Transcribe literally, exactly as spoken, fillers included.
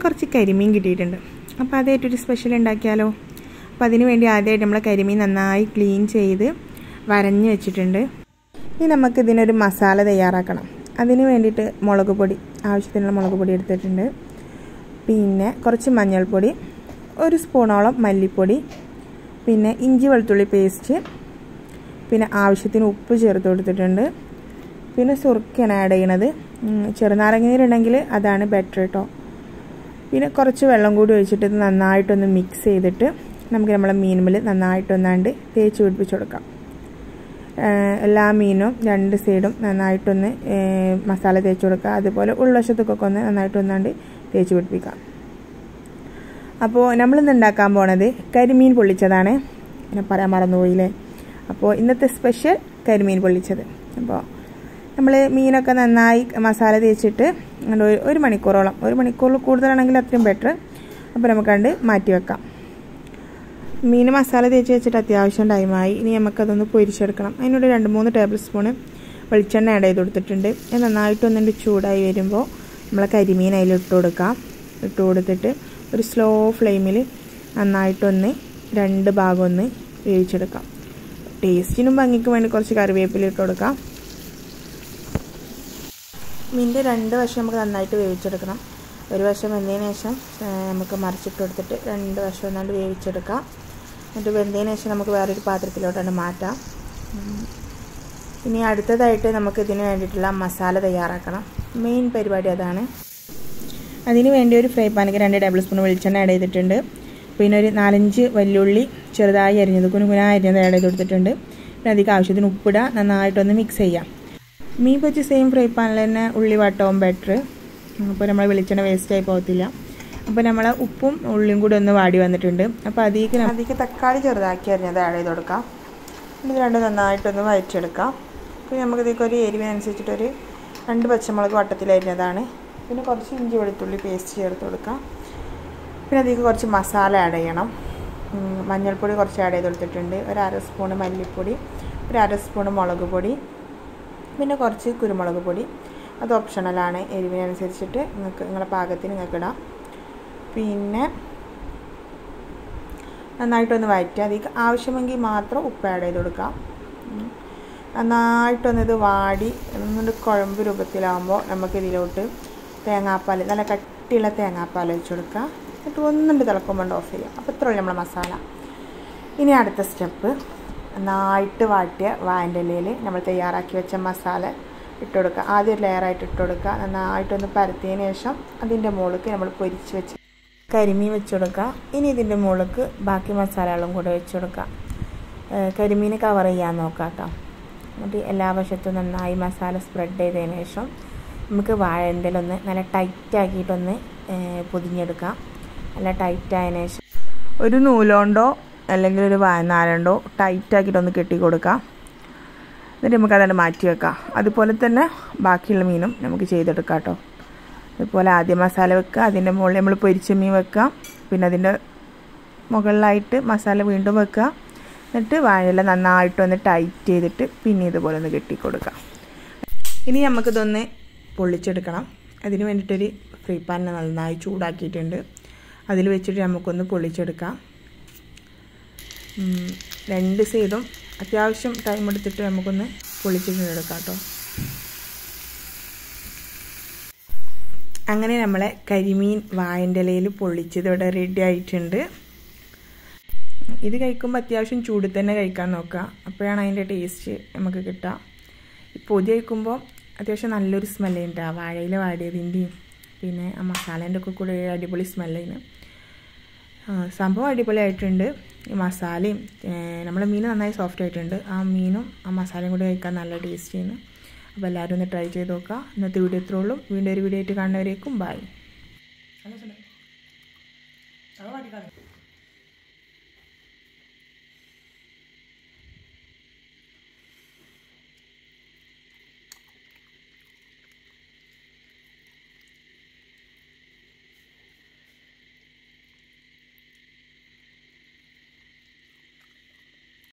കുറച്ച് കരിമീൻ കിട്ടിയിട്ടുണ്ട്. അപ്പോൾ അതായിട്ടൊരു സ്പെഷ്യൽ ഉണ്ടാക്കിയാലോ. അപ്പോൾ അതിന് വേണ്ടി ആദ്യമായിട്ട് നമ്മൾ കരിമീൻ നന്നായി ക്ലീൻ ചെയ്ത് വരഞ്ഞ് വെച്ചിട്ടുണ്ട്. ഇനി നമുക്ക് ഇതിനൊരു മസാല തയ്യാറാക്കണം. അതിന് വേണ്ടിയിട്ട് മുളക് പൊടി, ആവശ്യത്തിനുള്ള മുളക് പൊടി എടുത്തിട്ടുണ്ട്. പിന്നെ കുറച്ച് മഞ്ഞൾപ്പൊടി, ഒരു സ്പൂണോളം മല്ലിപ്പൊടി, പിന്നെ ഇഞ്ചി വെളുത്തുള്ളി പേസ്റ്റ്, പിന്നെ ആവശ്യത്തിന് ഉപ്പ് ചേർത്ത് കൊടുത്തിട്ടുണ്ട്. പിന്നെ സുർക്കയാണ് ആഡ് ചെയ്യണത്. ചെറുനാരങ്ങ നീരുണ്ടെങ്കിൽ അതാണ് ബെറ്റർ കേട്ടോ. പിന്നെ കുറച്ച് വെള്ളം കൂടി ഒഴിച്ചിട്ട് ഇത് നന്നായിട്ടൊന്ന് മിക്സ് ചെയ്തിട്ട് നമുക്ക് നമ്മളെ മീനുമ്മിൽ നന്നായിട്ടൊന്നാണ്ട് തേച്ച് പിടിപ്പിച്ച് കൊടുക്കാം. എല്ലാ മീനും രണ്ട് സൈഡും നന്നായിട്ടൊന്ന് മസാല തേച്ച് കൊടുക്കുക. അതുപോലെ ഉൾവശത്തൊക്കെ ഒന്ന് നന്നായിട്ടൊന്നാണ്ട് തേച്ച് പിടിപ്പിക്കാം. അപ്പോൾ നമ്മളിന്ന് ഉണ്ടാക്കാൻ പോണത് കരിമീൻ പൊള്ളിച്ചതാണ്. ഞാൻ പറയാൻ മറന്നുപോയില്ലേ. അപ്പോൾ ഇന്നത്തെ സ്പെഷ്യൽ കരിമീൻ പൊള്ളിച്ചത്. അപ്പോൾ നമ്മൾ മീനൊക്കെ നന്നായി മസാല തേച്ചിട്ട് ഒരു മണിക്കൂറോളം, ഒരു മണിക്കൂറിൽ കൂടുതലാണെങ്കിൽ അത്രയും ബെറ്റർ. അപ്പോൾ നമുക്ക് കണ്ട് മാറ്റി വെക്കാം. മീൻ മസാല തേച്ച് വെച്ചിട്ട് അത്യാവശ്യം ടൈമായി. ഇനി നമുക്കതൊന്ന് പൊരിച്ചെടുക്കണം. അതിനോട് രണ്ട് മൂന്ന് ടേബിൾ സ്പൂണ് വെളിച്ചെണ്ണ ആഡ് ചെയ്ത് കൊടുത്തിട്ടുണ്ട്. അത് നന്നായിട്ടൊന്നിട്ട് ചൂടായി വരുമ്പോൾ നമ്മളെ കരിമീൻ അതിൽ ഇട്ട് കൊടുക്കാം. ഇട്ട് കൊടുത്തിട്ട് ഒരു സ്ലോ ഫ്ലെയിമിൽ നന്നായിട്ടൊന്ന് രണ്ട് ഭാഗം ഒന്ന് വേവിച്ചെടുക്കാം. ടേസ്റ്റിനും ഭംഗിക്കും വേണ്ടി കുറച്ച് കറിവേപ്പില ഇട്ട് കൊടുക്കാം. മീനിൻ്റെ രണ്ട് വശം നമുക്ക് നന്നായിട്ട് വേവിച്ചെടുക്കണം. ഒരു വശം വെന്തതിന് ശേഷം നമുക്ക് മറിച്ചിട്ട് കൊടുത്തിട്ട് രണ്ട് വശം ഒന്നാണ്ട് വേവിച്ചെടുക്കാം. എന്നിട്ട് വെന്തതിന് ശേഷം നമുക്ക് വേറൊരു പാത്രത്തിലോട്ടാണ് മാറ്റാം. ഇനി അടുത്തതായിട്ട് നമുക്ക് ഇതിന് വേണ്ടിയിട്ടുള്ള മസാല തയ്യാറാക്കണം. മെയിൻ പരിപാടി അതാണ്. അതിന് വേണ്ടി ഒരു ഫ്രൈ പാനിക്ക് രണ്ട് ടേബിൾ സ്പൂൺ വെളിച്ചെണ്ണ ആഡ് ചെയ്തിട്ടുണ്ട്. പിന്നെ ഒരു നാലഞ്ച് വല്യുള്ളി ചെറുതായി അരിഞ്ഞത് കുനുകുന അരിഞ്ഞത് ആഡ് ചെയ്ത് കൊടുത്തിട്ടുണ്ട്. പിന്നെ അധികം ആവശ്യത്തിന് ഉപ്പിടുക. നന്നായിട്ടൊന്ന് മിക്സ് ചെയ്യാം. മീൻ പൊരിച്ച് സെയിം ഫ്രൈ പാനിൽ തന്നെ ഉള്ളി വട്ടവും ബെറ്റർ. അപ്പോൾ നമ്മൾ വെളിച്ചെണ്ണ വേസ്റ്റായി പോകത്തില്ല. അപ്പോൾ നമ്മൾ ഉപ്പും ഉള്ളിയും കൂടി ഒന്ന് വാടി വന്നിട്ടുണ്ട്. അപ്പോൾ അതിലേക്ക് അതിലേക്ക് തക്കാളി ചെറുതാക്കി അരിഞ്ഞത് ആഡ് ചെയ്ത് കൊടുക്കാം. ഇത് രണ്ടും നന്നായിട്ടൊന്ന് വഴറ്റിയെടുക്കാം. പിന്നെ നമുക്കിതിലേക്ക് ഒരു എരിവിനനുസരിച്ചിട്ടൊരു രണ്ട് പച്ചമുളക് വട്ടത്തിൽ അരിഞ്ഞതാണ്. പിന്നെ കുറച്ച് ഇഞ്ചി വെളുത്തുള്ളി പേസ്റ്റ് ചേർത്ത് കൊടുക്കാം. പിന്നെ അതിലേക്ക് കുറച്ച് മസാല ആഡ് ചെയ്യണം. മഞ്ഞൾപ്പൊടി കുറച്ച് ആഡ് ചെയ്ത് കൊടുത്തിട്ടുണ്ട്. ഒരു അര സ്പൂണ് മല്ലിപ്പൊടി, ഒരു അര സ്പൂണ് മുളക് പൊടി, പിന്നെ കുറച്ച് കുരുമുളക് പൊടി. അത് ഓപ്ഷണലാണ്. എരിവിനനുസരിച്ചിട്ട് നിങ്ങൾക്ക് നിങ്ങളുടെ പാകത്തിന് നിങ്ങൾക്ക് ഇടാം. പിന്നെ നന്നായിട്ടൊന്ന് വഴറ്റുക. അതിലേക്ക് ആവശ്യമെങ്കിൽ മാത്രം ഉപ്പ് ആഡ് ചെയ്ത് കൊടുക്കാം. നന്നായിട്ടൊന്നിത് വാടി ഒന്നുകൊണ്ട് കുഴമ്പ് രൂപത്തിലാകുമ്പോൾ നമുക്കിതിലോട്ട് തേങ്ങാപ്പാൽ, നല്ല കട്ടിയുള്ള തേങ്ങാപ്പാൽ ഒഴിച്ച് കൊടുക്കുക. എന്നിട്ട് ഒന്നുണ്ട് തിളക്കുമ്പോൾ ഓഫ് ചെയ്യുക. അപ്പോൾ ഇത്രയുള്ളൂ നമ്മളെ മസാല. ഇനി അടുത്ത സ്റ്റെപ്പ്, നന്നായിട്ട് വാട്ടിയ വാഴൻ്റെ ഇലയിൽ നമ്മൾ തയ്യാറാക്കി വെച്ച മസാല ഇട്ട് കൊടുക്കുക. ആദ്യം ഒരു ലെയറായിട്ട് ഇട്ട് കൊടുക്കുക. നന്നായിട്ടൊന്ന് പരത്തിയതിന് ശേഷം അതിൻ്റെ മുകളിലേക്ക് നമ്മൾ പൊരിച്ച് വെച്ച് കരിമീൻ വെച്ച് കൊടുക്കുക. ഇനി ഇതിൻ്റെ മുകളിലേക്ക് ബാക്കി മസാലകളും കൂടെ വെച്ച് കൊടുക്കുക. കരിമീൻ കവർ ചെയ്യാൻ നോക്കാം കേട്ടോ. എന്നിട്ട് എല്ലാ വശത്തും നന്നായി മസാല സ്പ്രെഡ് ചെയ്തതിന് ശേഷം നമുക്ക് വാഴൻ്റെ ഒന്ന് നല്ല ടൈറ്റാക്കിയിട്ടൊന്ന് പൊതിഞ്ഞെടുക്കാം. നല്ല ടൈറ്റായതിനു ശേഷം ഒരു നൂലുകൊണ്ടോ അല്ലെങ്കിൽ ഒരു വാഴനാരുണ്ടോ ടൈറ്റാക്കിയിട്ടൊന്ന് കെട്ടി കൊടുക്കാം. എന്നിട്ട് നമുക്ക് അതങ്ങ് മാറ്റി വെക്കാം. അതുപോലെ തന്നെ ബാക്കിയുള്ള മീനും നമുക്ക് ചെയ്തെടുക്കാം കേട്ടോ. അതുപോലെ ആദ്യം മസാല വെക്കുക, അതിൻ്റെ മുകളിൽ നമ്മൾ പൊരിച്ച മീൻ വെക്കുക, പിന്നെ അതിൻ്റെ മുകളിലായിട്ട് മസാല വീണ്ടും വെക്കുക. എന്നിട്ട് വാഴയില നന്നായിട്ടൊന്ന് ടൈറ്റ് ചെയ്തിട്ട് പിന്നെ ഇതുപോലെ ഒന്ന് കെട്ടി കൊടുക്കാം. ഇനി നമുക്കിതൊന്ന് പൊള്ളിച്ചെടുക്കണം. അതിന് വേണ്ടിയിട്ടൊരു ഫ്രൈ പാൻ നന്നായി ചൂടാക്കിയിട്ടുണ്ട്. അതിൽ വെച്ചിട്ട് നമുക്കൊന്ന് പൊള്ളിച്ചെടുക്കാം. രണ്ട് സൈഡും അത്യാവശ്യം ടൈം എടുത്തിട്ട് നമുക്കൊന്ന് പൊള്ളിച്ചെടുക്കാം കേട്ടോ. അങ്ങനെ നമ്മളെ കരിമീൻ വാഴൻ്റെ ഇലയിൽ പൊള്ളിച്ചത് ഇവിടെ റെഡി ആയിട്ടുണ്ട്. ഇത് കഴിക്കുമ്പോൾ അത്യാവശ്യം ചൂട് തന്നെ കഴിക്കാൻ നോക്കുക. അപ്പോഴാണ് അതിൻ്റെ ടേസ്റ്റ് നമുക്ക് കിട്ടുക. ഈ പൊതി കഴിക്കുമ്പോൾ അത്യാവശ്യം നല്ലൊരു സ്മെല്ലുണ്ട്. ആ വാഴയിൽ വാടിയതിൻ്റെയും പിന്നെ ആ മസാലേൻ്റെ ഒക്കെ കൂടെ അടിപൊളി സ്മെല്ലിന്. സംഭവം അടിപൊളിയായിട്ടുണ്ട്. ഈ മസാലയും നമ്മുടെ മീൻ നന്നായി സോഫ്റ്റ് ആയിട്ടുണ്ട്. ആ മീനും ആ മസാലയും കൂടി കഴിക്കാൻ നല്ല ടേസ്റ്റിയാണ്. അപ്പോൾ എല്ലാവരും ഒന്ന് ട്രൈ ചെയ്ത് നോക്കുക. ഇന്നത്തെ വീഡിയോ ഇത്രേ ഉള്ളൂ. വീണ്ടും ഒരു വീഡിയോ ആയിട്ട് കാണുന്നവരേക്കും ബൈ.